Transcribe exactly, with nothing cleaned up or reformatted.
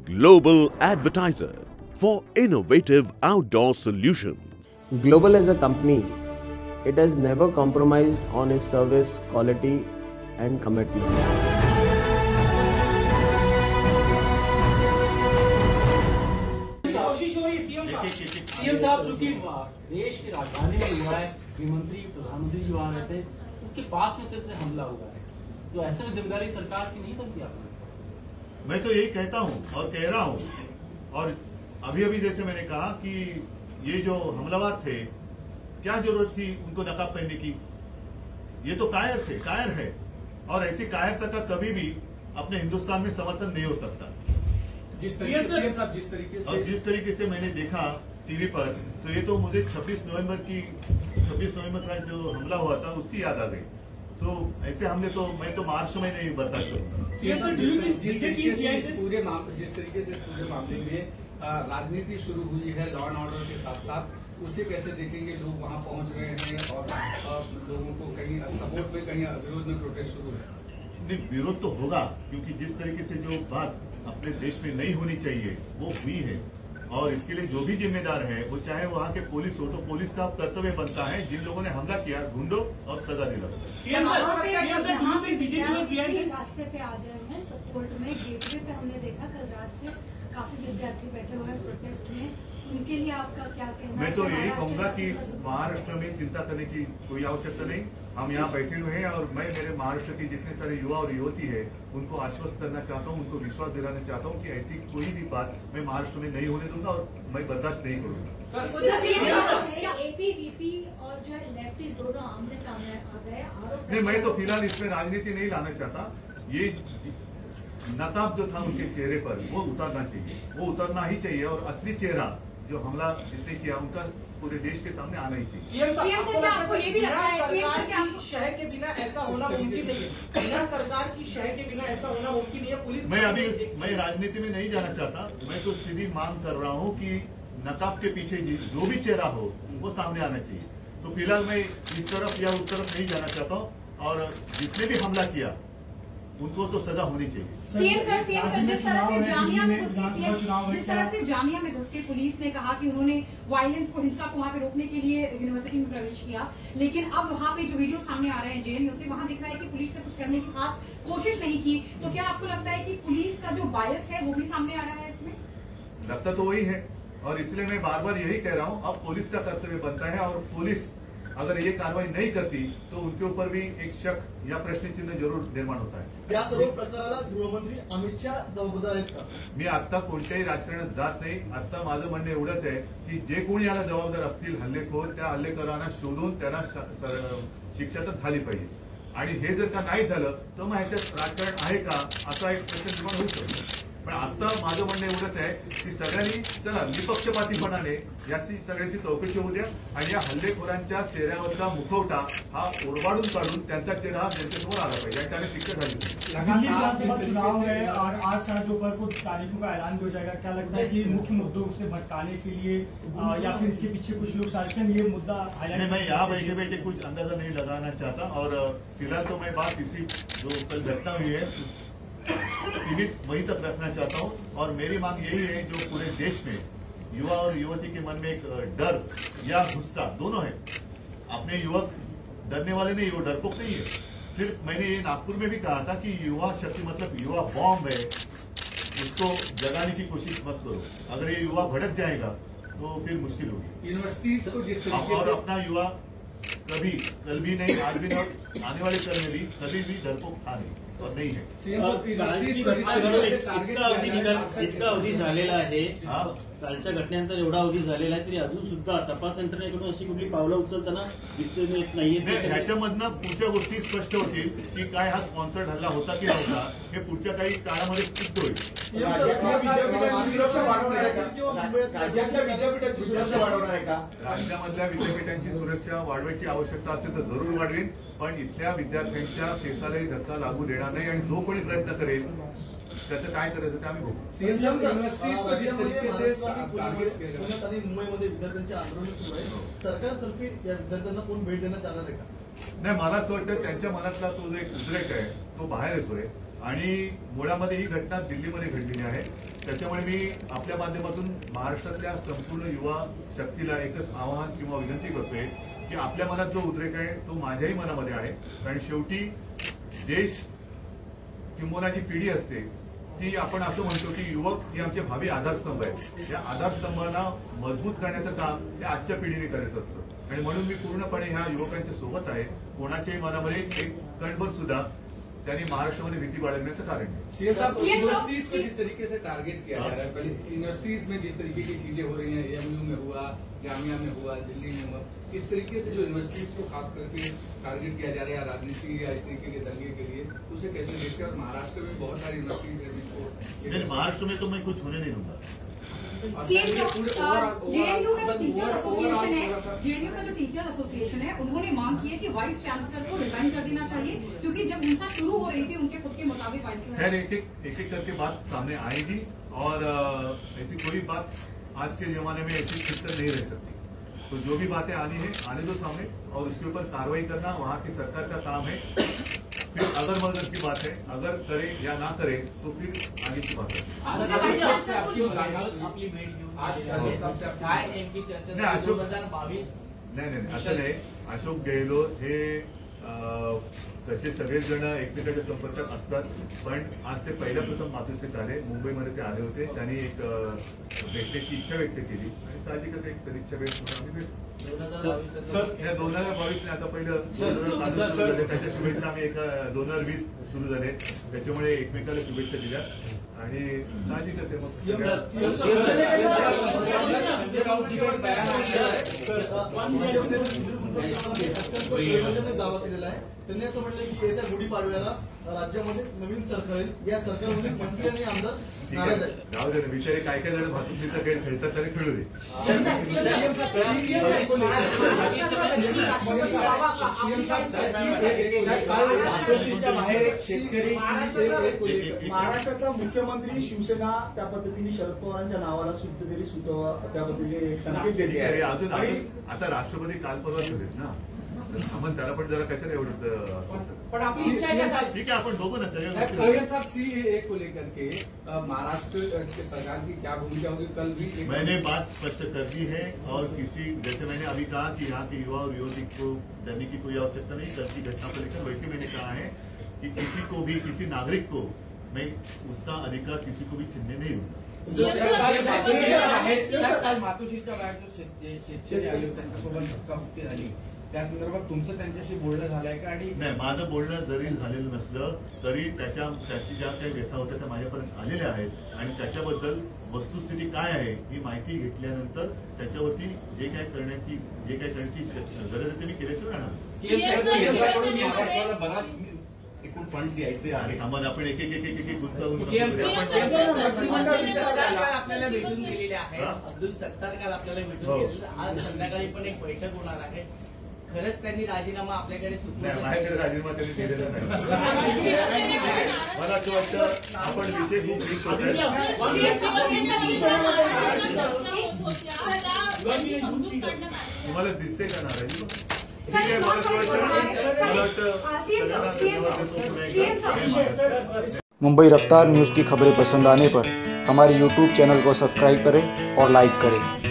Global advertiser for innovative outdoor solutions. Global as a company, it has never compromised on its service quality and commitment. CM साहब जो कि देश की राजधानी में हुआ है, गृहमंत्री प्रधानमंत्री जी वहाँ रहते हैं, उसके पास में सिर्फ से हमला हुआ है, तो ऐसे में जिम्मेदारी सरकार की नहीं बनती आपको? मैं तो यही कहता हूँ और कह रहा हूँ, और अभी अभी जैसे मैंने कहा कि ये जो हमलावर थे, क्या जरूरत थी उनको नकाब पहनने की? ये तो कायर थे, कायर है, और ऐसी कायरता का कभी भी अपने हिंदुस्तान में समर्थन नहीं हो सकता। जिस तरीके से जिस तरीके से और जिस तरीके से मैंने देखा टीवी पर, तो ये तो मुझे छब्बीस नवंबर की छब्बीस नवंबर का जो हमला हुआ था उसकी याद आ गई। तो ऐसे हमले तो मैं तो महाराष्ट्र में नहीं बर्दाश्त करूंगा। जिस तरीके से इस पूरे मामले जिस तरीके से इस पूरे मामले में राजनीति शुरू हुई है लॉ एंड ऑर्डर के साथ साथ, उसे कैसे देखेंगे? लोग वहां पहुंच रहे हैं और लोगों को कहीं सपोर्ट में कहीं विरोध में प्रोटेस्ट शुरू है। नहीं, विरोध तो होगा, क्योंकि जिस तरीके से जो बात अपने देश में नहीं होनी चाहिए वो हुई है, और इसके लिए जो भी जिम्मेदार है, वो चाहे वहाँ के पुलिस हो, तो पुलिस का कर्तव्य बनता है जिन लोगों ने हमला किया ढूंढो और सजा दिलाओ। रास्ते पे आ गए हैं सपोर्ट में, गेटवे पे हमने देखा कल रात से काफी विद्यार्थी बैठे हुए हैं प्रोटेस्ट में, उनके लिए आपका क्या कहना है? मैं तो यही कहूंगा कि महाराष्ट्र में चिंता करने की कोई आवश्यकता नहीं। हम यहाँ बैठे हुए हैं, और मैं मेरे महाराष्ट्र की जितने सारे युवा और युवती है उनको आश्वस्त करना चाहता हूँ, उनको विश्वास दिलाना चाहता हूँ कि ऐसी कोई भी बात मैं महाराष्ट्र में नहीं होने दूंगा और मैं बर्दाश्त नहीं करूंगा। एपी वीपी और जो है लेफ्टिस्ट दोनों आमने सामने आ गए। नहीं, मैं तो फिलहाल इसमें राजनीति नहीं लाना चाहता। ये नकाब जो था उनके चेहरे पर वो उतारना चाहिए, वो उतरना ही चाहिए, और असली चेहरा जो हमला जिसने किया उनका पूरे देश के सामने आना ही चाहिए। आपको ये भी लगता है सरकार की शहर के बिना ऐसा होना मुमकिन नहीं है? बिना सरकार की शहर के बिना ऐसा होना मुमकिन नहीं है। पुलिस मैं अभी मैं राजनीति में नहीं जाना चाहता, मैं तो सीधी मांग कर रहा हूँ कि नकाब के पीछे जो भी चेहरा हो वो सामने आना चाहिए। तो फिलहाल मैं इस तरफ या उस तरफ नहीं जाना चाहता हूँ, और जिसने भी हमला किया उनको तो सजा होनी चाहिए। सीएम सर, सीएम सर, जिस तरह से जामिया में जिस तरह से जामिया में घुस के पुलिस ने कहा कि उन्होंने वायलेंस को, हिंसा को वहां पे रोकने के लिए यूनिवर्सिटी में प्रवेश किया, लेकिन अब वहां पे जो वीडियो सामने आ रहे हैं जेएनयू से, वहां दिख रहा है कि पुलिस ने कुछ करने की खास कोशिश नहीं की। तो क्या आपको लगता है कि पुलिस का जो बायस है वो भी सामने आ रहा है इसमें? लगता तो वही है, और इसलिए मैं बार बार यही कह रहा हूँ, अब पुलिस का कर्तव्य बनता है, और पुलिस अगर ये कार्रवाई नहीं करती तो उनके ऊपर भी एक शक या प्रश्न चिन्ह जरूर निर्माण होता है। या सर्व प्रकाराला गृहमंत्री अमित शाह जबाबदार आहेत का? मी आता कोणत्याही राजकारणात जात नाही। आता माझं म्हणणं एवढंच आहे की जे कोणी याला जबाबदार असतील हल्लेखोर, त्या हल्लेखोरांना शोधून त्यांना शिक्षा तर झाली पाहिजे, आणि हे जर का नाही झालं तर मग ह्याच्यात राजकारण आहे का असा एक प्रश्न निर्माण होऊ शकतो। पण आता माझं म्हणणं एवढंच आहे की सगळ्यांनी चला निपक्षपातीपणाने याची सगळ्याची चौकशी होऊ द्या, आणि या हल्लेखोरांच्या चेहऱ्यावरचा मुखवटा हा ओरबाडून काढून त्यांचा चेहरा हा जनतेसमोर आला पाहिजे, आणि त्याने शिक्षा झाली पाहिजे। दिल्ली विधानसभा चुनाव है और आज साढ़े दोपहर को तारीखों का ऐलान हो जाएगा। क्या लगता है कि मुख्य मुद्दों से भटकाने के लिए या फिर इसके पीछे कुछ लोग शासन ये मुद्दा हाईलाइट? मैं यहाँ बैठे बैठे कुछ अंदाजा नहीं लगाना चाहता, और फिलहाल तो मैं बात इसी जो कल घटना हुई है सीमित वहीं तक रखना चाहता हूं, और मेरी मांग यही है जो पूरे देश में युवा और युवती के मन में एक डर या गुस्सा दोनों है। अपने युवक डरने वाले नहीं, वो डरपोक नहीं है। सिर्फ मैंने ये नागपुर में भी कहा था कि युवा शक्ति मतलब युवा बॉम्ब है, उसको जगाने की कोशिश मत करो। अगर ये युवा भड़क जाएगा तो फिर मुश्किल होगी। यूनिवर्सिटीज को जिस तरीके और अपना युवा कभी कल भी नहीं, आज भी नहीं, आने वाले कल में भी कभी भी डरपोक था नहीं और नहीं है। इतका अवधी झालेला आहे, कालच्या घटनेनंतर एवढा अवधी झालेला आहे, तरी अजून सुद्धा तपास यंत्रणेकडून अशी कुठली पावलं उचलताना दिसत नाहीये। ह्याच्यामधनं पुढच्या गोष्टी स्पष्ट होतील की काय हा स्पॉन्सर्ड हल्ला होता की नव्हता, हे पुढच्या काही काळामध्ये सिद्ध होईल। राज्यामधल्या विद्यापीठांची सुरक्षा वाढवायची आवश्यकता असेल तर जरूर वाढवेल, पण इथल्या विद्यार्थ्यांच्या केसालाही धक्का लागू देणार नाही, आणि जो कोणी प्रयत्न करेल त्याचं काय करायचं ते आम्ही बघू। मुंबईमध्ये विद्यार्थ्यांचे आंदोलन सुरू आहे, सरकारतर्फे या विद्यार्थ्यांना कोण भेट देण्यात जाणार आहे का? नाही, मला असं वाटतं त्यांच्या मनातला तो जो एक उद्रेक आहे तो बाहेर येतोय, आणि मुळामध्ये ही घटना दिल्लीमध्ये घडलेली आहे. त्याच्यामुळे मी आपल्या माध्यमातून महाराष्ट्रातल्या संपूर्ण युवा शक्तीला एकच आवाहन किंवा विनंती करतोय की आपल्या मनात जो उद्रेक आहे तो माझ्याही मनामध्ये आहे. कारण शेवटी देश किंबहुना जी पिढी असते ती आपण असं म्हणतो की युवक हे आमचे भावी आधारस्तंभ आहेत. या आधारस्तंभाला मजबूत करण्याचं काम हे आजच्या पिढीने करायचं असतं आणि म्हणून मी पूर्णपणे ह्या युवकांच्या सोबत आहे. कोणाच्याही मनामध्ये एक कणभर सुद्धा त्यांनी महाराष्ट्रामध्ये भीती बाळगण्याचं कारण नहीं. सीएम साहब, यूनिवर्सिटीज को जिस तरीके से टारगेट किया जा रहा है, पहले यूनिवर्सिटीज में जिस तरीके की चीजें हो रही हैं, एएमयू में हुआ, जामिया में हुआ, दिल्ली में हुआ, इस तरीके से जो यूनिवर्सिटीज को खास करके टारगेट किया जा रहा है राजनीति या इस तरीके के दंगे के लिए, उसे कैसे देखते हैं? और महाराष्ट्र में बहुत सारी यूनिवर्सिटीज है जिनको महाराष्ट्र में तो मैं कुछ होने नहीं दूंगा. जेएनयू का जो टीचर एसोसिएशन है जेएनयू का जो टीचर एसोसिएशन है उन्होंने मांग की है कि वाइस चांसलर को रिजाइन कर देना चाहिए, क्योंकि जब हिंसा शुरू हो रही थी उनके खुद के मुताबिक खैर एक एक एक एक करके बात सामने आएगी और ऐसी कोई बात आज के जमाने में ऐसी छिपकर नहीं रह सकती. तो जो भी बातें आनी है आने दो सामने और उसके ऊपर कार्रवाई करना वहाँ की सरकार का काम है. फिर अगर मगर की बात है, अगर करे या ना करे तो फिर आगे की बात है. नाही अशोक नाही नाही असं नाही. अशोक गेहलोत हे तसे सगळेच जण एकमेकांच्या संपर्कात असतात, पण आज ते पहिल्या प्रथम मातोश्रीत आले. मुंबईमध्ये ते आले होते. त्यांनी एक भेटण्याची इच्छा व्यक्त केली आणि साहजिकच एक सदिच्छा भेट म्हणून आम्ही भेट दोन हजार बावीस आता पहिलं दोन हजार झाले त्याच्या शुभेच्छा आम्ही एका दोन हजार वीस सुरू झाले. त्याच्यामुळे एकमेकाला शुभेच्छा दिल्या आणि साहजिकच आहे मग दावा केलेला आहे. त्यांनी असं म्हटलं की येत्या गुढीपाडव्याला राज्यामध्ये नवीन सरकार येईल. या सरकारमध्ये मंत्री आणि आमदार नाराज आहेत. जाऊ दे ना, बिचारे काय काय जण भातुकीचा खेळ खेळतात तरी खेळू दे. महाराष्ट्राचा मुख्यमंत्री शिवसेना त्या पद्धतीने शरद पवारांच्या नावाला कुठेतरी सुतवा त्या पद्धतीने एक संकेत दिले आहे. अजून आता राष्ट्रपती काल परवा झालेत ना, आपण त्याला पण जरा कशाला एवढं पण आपकी इच्छा है ठीक है अपन लोगों ने सीएम साहब सीएए को लेकर के महाराष्ट्र के सरकार की क्या भूमिका होगी? कल भी मैंने बात स्पष्ट कर दी है और किसी जैसे मैंने अभी कहा कि यहाँ के युवा और युवती को डरने की कोई आवश्यकता नहीं. कल की घटना को लेकर वैसे मैंने कहा है कि किसी को भी किसी नागरिक को मैं उसका अधिकार किसी को भी छीनने नहीं दूंगा. काल मातोश्रीच्या बाहेर जो शेतकरी आले होते त्यांच्यासोबत धक्काबुक्की झाली त्या संदर्भात तुमचं त्यांच्याशी बोलणं झालंय का? आणि नाही, माझं बोलणं जरी झालेलं नसलं तरी त्याच्या त्याची ज्या काही व्यथा होत्या त्या माझ्यापर्यंत आलेल्या आहेत आणि त्याच्याबद्दल वस्तुस्थिती काय आहे ही माहिती घेतल्यानंतर त्याच्यावरती जे काय करण्याची जे काय करण्याची गरज आहे ते मी केल्याशिवाय राहणार. एकूण फंड्स यायचे आणि आम्हाला आपण एक एक एक एक एक गुंतवणूक आपल्याला भेटून गेलेले आहे. अब्दुल सत्तार काल आपल्याला भेटून गेलेले. आज संध्याकाळी पण एक बैठक होणार आहे. खरंच त्यांनी राजीनामा आपल्याकडे नाही, माझ्याकडे राजीनामा त्यांनी दिलेला नाही. मला असं वाटतं आपण विषय खूप वीक होत तुम्हाला दिसते का नाराजी? ठीक आहे, मला असं वाटतं मला वाटतं मुंबई रफ्तार न्यूज़ की खबरें पसंद आने पर हमारे यूट्यूब चैनल को सब्सक्राइब करें और लाइक करें.